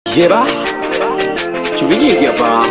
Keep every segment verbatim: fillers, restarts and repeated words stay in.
Yeba Chumvinyingi hapa.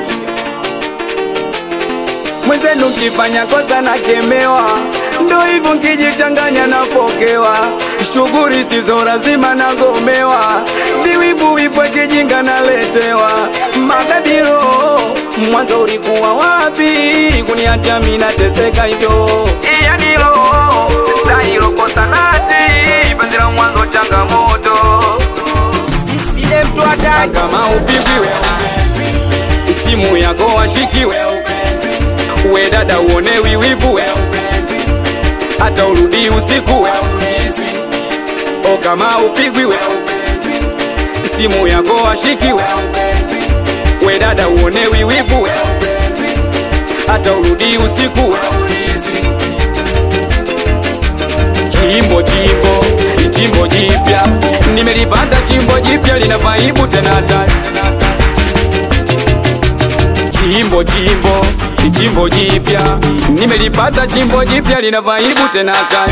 Mwenzenu kifanya kosa na kemewa, ndo hivyo nkijichanganya na pokewa. Shughuli sizo lazima na gomewa, viwivu vipwe kijinga na letewa. Makadiro, mwanzo ulikuwa wapi? Kuniacha mimi nateseka hivyo. Iya nilo, sasa hilo kosa nati, bandira mwanzo changamoto. Sisi mtu ataki kama Hupigwi wewe, simu yako washikiwe we dada uone wiwivu we, hata urudi usiku we. O kama Hupigwi we, simu yako washikiwe we dada uone wiwivu we, hata urudi usiku we. Chimbo chimbo, chimbo jipya, nimelipata chimbo jipya lina vaibu tena hatari. Chimbo chimbo, chimbo jipya, nimelipata chimbo jipya lina vaibu tena hatari.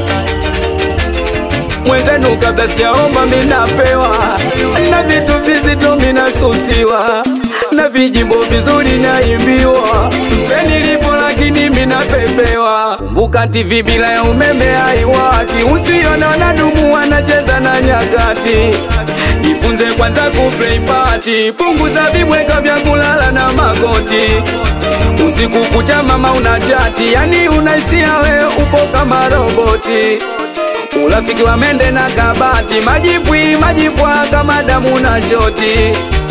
Mwenzenu kabla sijaomba mimi napewa, na vitu vizito mimi nasusiwa, na vijimbo vizuri naimbiwa. Mfeni lipo lakini mimi napepewa. Kumbuka T V bila ya umeme haiwaki, usiona na dumu wanacheza na nyakati. Jifunze kwanza kuplay party, punguza vibweka vya kulala na magoti. Usiku kucha mama unachati, yani unaisia wewe upo kama roboti. Urafiki wa mende na kabati, majipwi majipwa kama damu na shoti.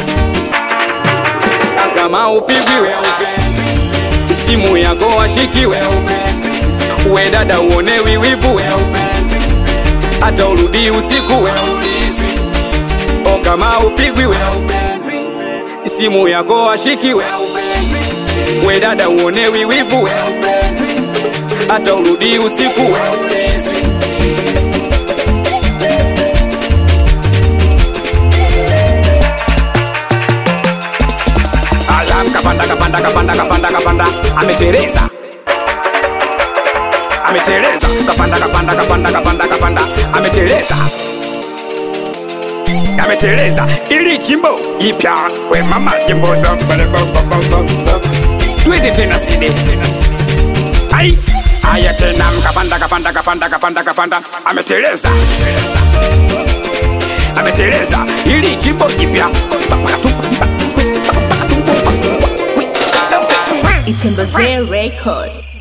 Kama Hupigwi wewe, simu yako washikiwe we dada uone wiwivu wewe, hata urudi usiku wewe. O kama Hupigwi wewe, simu yako washikiwe we dada uone wiwivu wewe, hata urudi usiku wewe. Kapanda kapanda kapanda kapanda kapanda ameteleza, ameteleza kapanda kapanda kapanda kapanda kapanda ameteleza, ameteleza ili chimbo ipya we mama jimbo twende tena sidi ai aya tena kapanda kapanda kapanda kapanda kapanda ameteleza, ameteleza ili chimbo ipya. It's in the record.